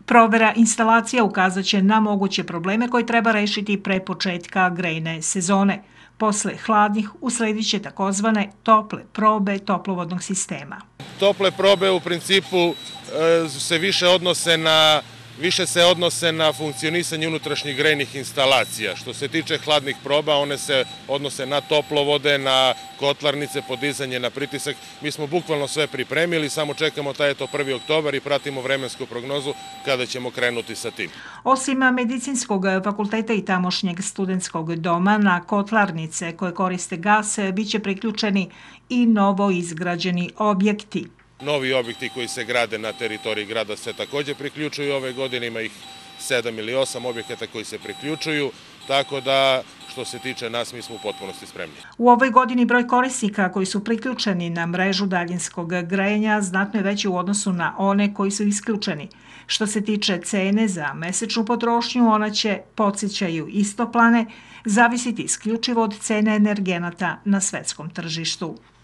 Provera instalacija ukazat će na moguće probleme koje treba rešiti pre početka grejne sezone. Posle hladnih usledit će takozvane tople probe toplovodnog sistema. Tople probe u principu se više se odnose na funkcionisanje unutrašnjih grejnih instalacija. Što se tiče hladnih proba, one se odnose na toplovode, na kotlarnice, podizanje na pritisak. Mi smo bukvalno sve pripremili, samo čekamo taj 1. oktobar i pratimo vremensku prognozu kada ćemo krenuti sa tim. Osim Medicinskog fakulteta i tamošnjeg studentskog doma, na kotlarnice koje koriste gas biće priključeni i novo izgrađeni objekti. Novi objekti koji se grade na teritoriji grada se takođe priključuju ove godine, ima ih 7 ili 8 objekata koji se priključuju, tako da što se tiče nas mi smo u potpunosti spremni. U ovoj godini broj korisnika koji su priključeni na mrežu daljinskog grejanja znatno je veći u odnosu na one koji su isključeni. Što se tiče cene za mesečnu potrošnju, ona će, podsjećaju istoplane, zavisiti isključivo od cene energenata na svetskom tržištu.